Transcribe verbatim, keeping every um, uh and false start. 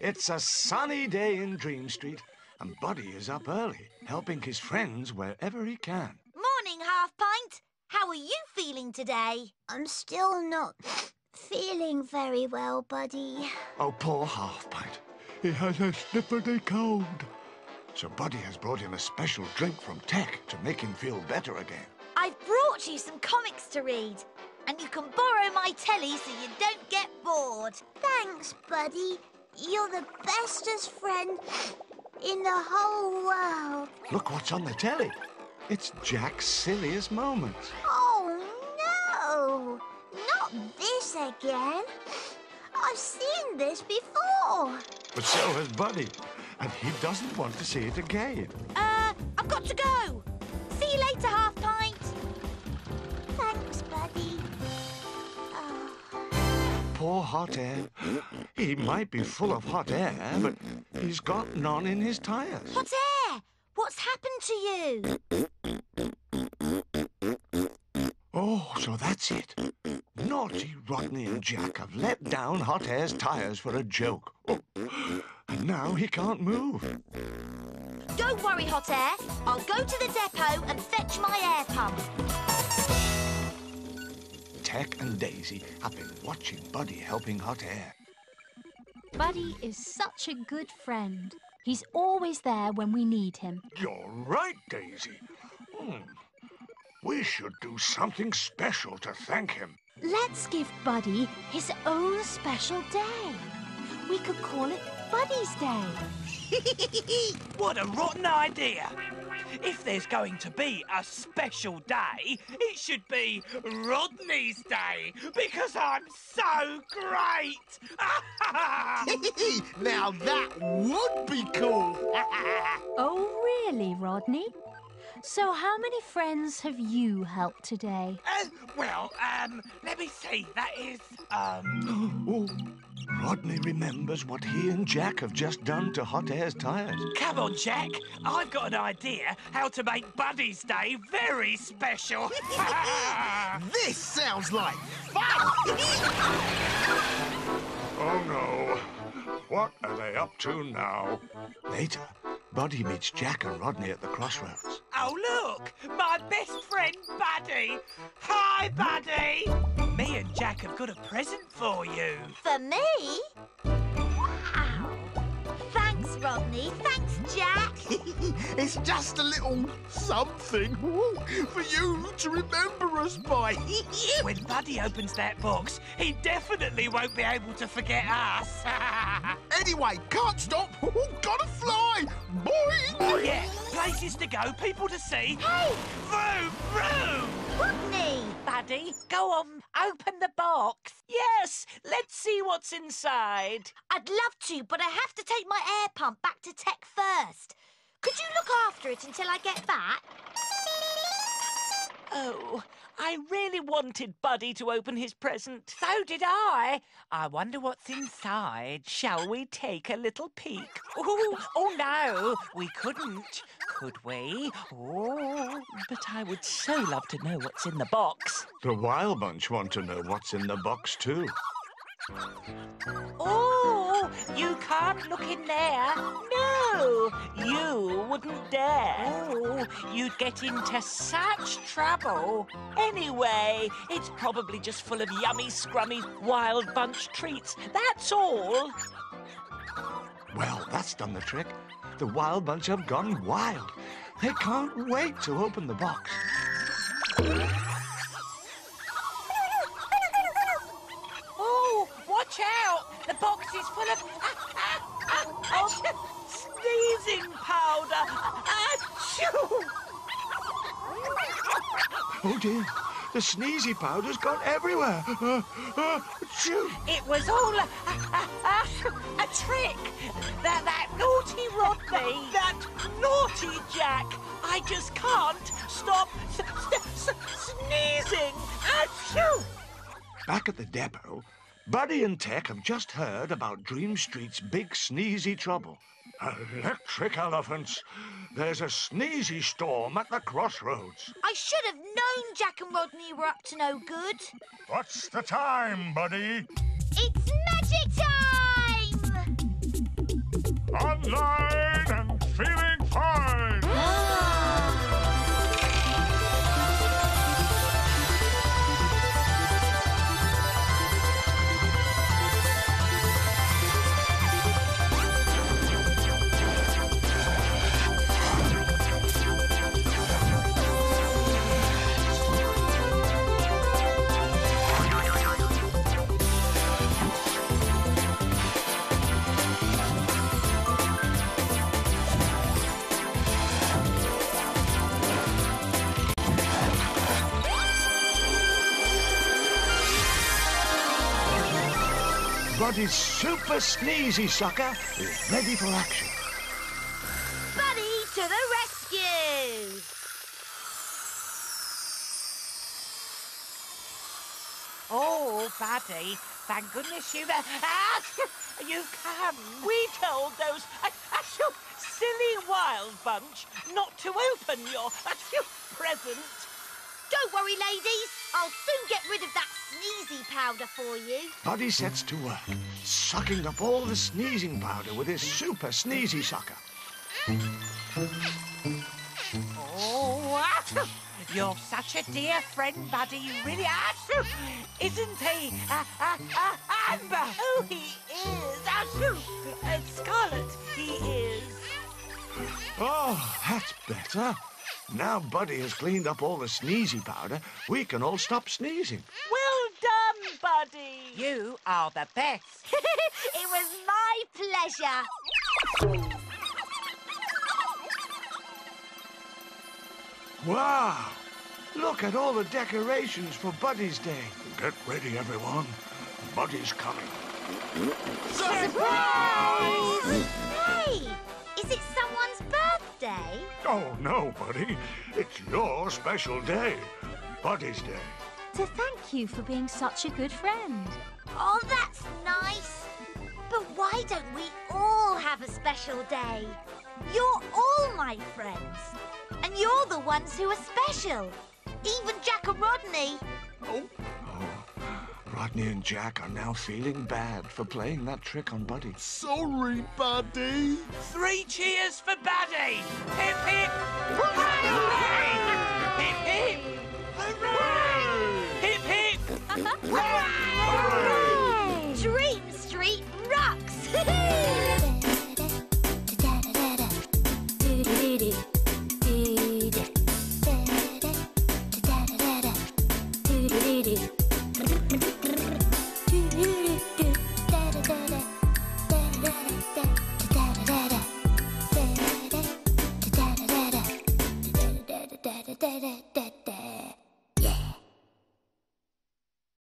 It's a sunny day in Dream Street, and Buddy is up early, helping his friends wherever he can. Morning, Half Pint. How are you feeling today? I'm still not feeling very well, Buddy. Oh, poor Half Pint. He has a sniffly cold. So Buddy has brought him a special drink from Tech to make him feel better again. I've brought you some comics to read, and you can borrow my telly so you don't get bored. Thanks, Buddy. You're the bestest friend in the whole world. Look what's on the telly. It's Jack's silliest moments. Oh, no! Not this again. I've seen this before. But so has Buddy, and he doesn't want to see it again. Uh, I've got to go. See you later, Half Pint. Thanks, Buddy. Oh. Poor Hot Air. He might be full of hot air, but he's got none in his tires. Hot Air, what's happened to you? Oh, so that's it. Naughty Rodney and Jack have let down Hot Air's tires for a joke. Oh, and now he can't move. Don't worry, Hot Air. I'll go to the depot and fetch my air pump. Tech and Daisy have been watching Buddy helping Hot Air. Buddy is such a good friend. He's always there when we need him. You're right, Daisy. Hmm. We should do something special to thank him. Let's give Buddy his own special day. We could call it Buddy's Day. What a rotten idea! If there's going to be a special day, it should be Rodney's Day, because I'm so great! Now that would be cool! Oh, really, Rodney? So how many friends have you helped today? Uh, well, um, let me see. That is, um... Oh, Rodney remembers what he and Jack have just done to Hot Air's tires. Come on, Jack. I've got an idea how to make Buddy's Day very special. This sounds like fun! Oh, no. What are they up to now? Later, Buddy meets Jack and Rodney at the crossroads. Oh, look! My best friend, Buddy! Hi, Buddy! Me and Jack have got a present for you. For me? Wow. Thanks, Rodney. Thanks, Jack. It's just a little something for you to remember us by. When Buddy opens that box, he definitely won't be able to forget us. Anyway, can't stop. Gotta fly. Boing! Yeah, places to go, people to see. Hey! Vroom, vroom! Rodney! Buddy, go on, open the box. Yes, let's see what's inside. I'd love to, but I have to take my air pump back to Tech first. Could you look after it until I get back? Oh, I really wanted Buddy to open his present. So did I. I wonder what's inside. Shall we take a little peek? Oh, oh no, we couldn't, could we? Oh, but I would so love to know what's in the box. The Wild Bunch want to know what's in the box, too. Oh, you can't look in there. No, you wouldn't dare. Oh, you'd get into such trouble. Anyway, it's probably just full of yummy, scrummy Wild Bunch treats. That's all. Well, that's done the trick. The Wild Bunch have gone wild. They can't wait to open the box. Watch out! The box is full of ah, ah, ah, ah, sneezing powder. Achoo! Oh, dear. The sneezy powder's gone everywhere. Uh, uh, achoo. It was all a, a, a, a trick. That, that naughty Rodney. That naughty Jack. I just can't stop s s s sneezing. Achoo! Back at the depot, Buddy and Tech have just heard about Dream Street's big sneezy trouble. Electric elephants. There's a sneezy storm at the crossroads. I should have known Jack and Rodney were up to no good. What's the time, Buddy? It's magic time! Online and feeling fine. Buddy's super sneezy sucker is ready for action. Buddy to the rescue! Oh, Buddy, thank goodness you've... Ah, you've come. We told those uh, uh, silly wild bunch not to open your uh, present. Don't worry, ladies. I'll soon get rid of that sneezy powder for you. Buddy sets to work, sucking up all the sneezing powder with his super sneezy sucker. Oh, ah, you're such a dear friend, Buddy. You really are. Isn't he? Uh, uh, uh, Amber. Oh, he is. Uh, Scarlet, he is. Oh, that's better. Now Buddy has cleaned up all the sneezy powder, we can all stop sneezing. Well done, Buddy. You are the best. It was my pleasure. Wow! Look at all the decorations for Buddy's Day. Get ready, everyone. Buddy's coming. Surprise! Hey, is it someone's birthday? Oh, no, Buddy. It's your special day. Buddy's Day. To thank you for being such a good friend. Oh, that's nice. But why don't we all have a special day? You're all my friends. And you're the ones who are special. Even Jack and Rodney. Oh. Rodney and Jack are now feeling bad for playing that trick on Buddy. Sorry, Buddy. Three cheers for Buddy. Hip, hip. Hooray!